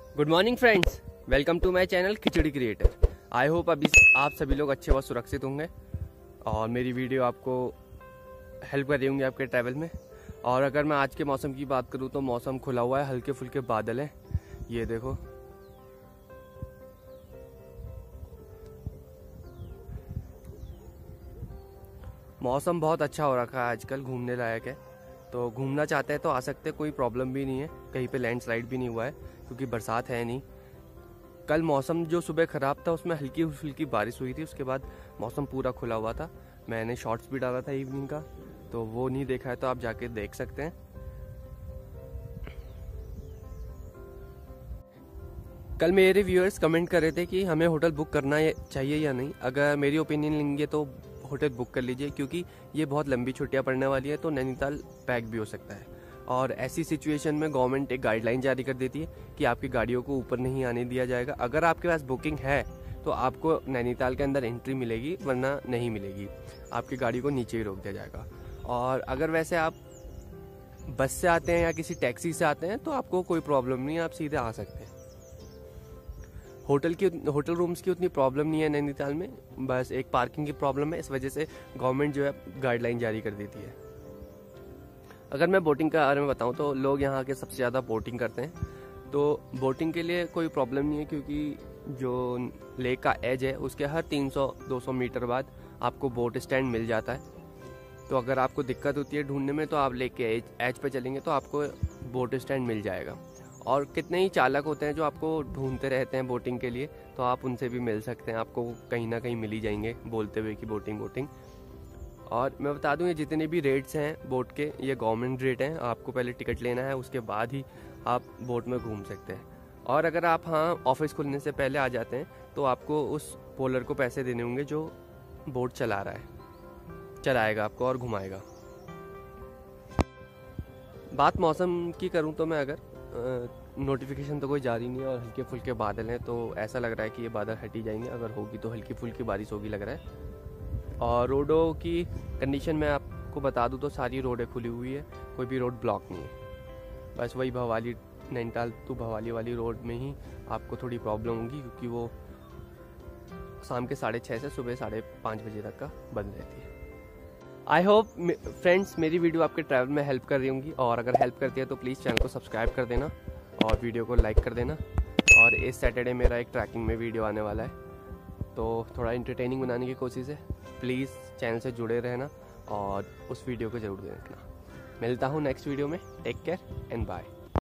Good morning friends, welcome to my channel Khichdi creator. I hope अभी आप सभी लोग अच्छे व सुरक्षित होंगे और मेरी वीडियो आपको हेल्प कर रही होंगी आपके ट्रैवल में। और अगर मैं आज के मौसम की बात करूं तो मौसम खुला हुआ है, हल्के फुल्के बादल हैं, ये देखो। मौसम बहुत अच्छा हो रखा है आजकल, घूमने लायक है। तो घूमना चाहते हैं तो आ सकते हैं, कोई प्रॉब्लम भी नहीं है। कहीं पे लैंडस्लाइड भी नहीं हुआ है क्योंकि बरसात है नहीं। कल मौसम जो सुबह ख़राब था उसमें हल्की फुल्की बारिश हुई थी, उसके बाद मौसम पूरा खुला हुआ था। मैंने शॉर्ट्स भी डाला था इवनिंग का, तो वो नहीं देखा है तो आप जाके देख सकते हैं। कल मेरे व्यूअर्स कमेंट कर रहे थे कि हमें होटल बुक करना चाहिए या नहीं। अगर मेरी ओपिनियन लेंगे तो होटल बुक कर लीजिए, क्योंकि ये बहुत लंबी छुट्टियां पड़ने वाली है तो नैनीताल पैक भी हो सकता है। और ऐसी सिचुएशन में गवर्नमेंट एक गाइडलाइन जारी कर देती है कि आपकी गाड़ियों को ऊपर नहीं आने दिया जाएगा। अगर आपके पास बुकिंग है तो आपको नैनीताल के अंदर एंट्री मिलेगी, वरना नहीं मिलेगी। आपकी गाड़ी को नीचे ही रोक दिया जाएगा। और अगर वैसे आप बस से आते हैं या किसी टैक्सी से आते हैं तो आपको कोई प्रॉब्लम नहीं है, आप सीधे आ सकते हैं। होटल रूम्स की उतनी प्रॉब्लम नहीं है नैनीताल में, बस एक पार्किंग की प्रॉब्लम है। इस वजह से गवर्नमेंट जो है गाइडलाइन जारी कर देती है। अगर मैं बोटिंग के बारे में बताऊं तो लोग यहाँ के सबसे ज़्यादा बोटिंग करते हैं। तो बोटिंग के लिए कोई प्रॉब्लम नहीं है, क्योंकि जो लेक का एज है उसके हर 300-200 मीटर बाद आपको बोट स्टैंड मिल जाता है। तो अगर आपको दिक्कत होती है ढूंढने में तो आप लेक के एज पे चलेंगे तो आपको बोट स्टैंड मिल जाएगा। और कितने ही चालक होते हैं जो आपको ढूंढते रहते हैं बोटिंग के लिए, तो आप उनसे भी मिल सकते हैं, आपको कहीं ना कहीं मिल ही जाएंगे बोलते हुए कि बोटिंग। और मैं बता दूं, ये जितने भी रेट्स हैं बोट के, ये गवर्नमेंट रेट हैं। आपको पहले टिकट लेना है, उसके बाद ही आप बोट में घूम सकते हैं। और अगर आप ऑफिस खुलने से पहले आ जाते हैं तो आपको उस पोलर को पैसे देने होंगे जो बोट चलाएगा आपको और घुमाएगा। बात मौसम की करूं तो मैं अगर नोटिफिकेशन तो कोई जारी नहीं है और हल्के फुल्के बादल हैं, तो ऐसा लग रहा है कि ये बादल हट ही जाएंगे। अगर होगी तो हल्की फुल्की बारिश होगी लग रहा है। और रोडों की कंडीशन मैं आपको बता दूं तो सारी रोडें खुली हुई है, कोई भी रोड ब्लॉक नहीं है। बस वही भवाली नैनीताल टू भवाली वाली रोड में ही आपको थोड़ी प्रॉब्लम होगी, क्योंकि वो शाम के 6:30 से सुबह 5:30 बजे तक का बंद रहती है। आई होप फ्रेंड्स मेरी वीडियो आपके ट्रैवल में हेल्प कर रही होंगी, और अगर हेल्प करती है तो प्लीज़ चैनल को सब्सक्राइब कर देना और वीडियो को लाइक कर देना। और इस सैटरडे मेरा एक ट्रैकिंग में वीडियो आने वाला है, तो थोड़ा इंटरटेनिंग बनाने की कोशिश है। प्लीज़ चैनल से जुड़े रहना और उस वीडियो को ज़रूर देखना। मिलता हूँ नेक्स्ट वीडियो में। Take care and bye.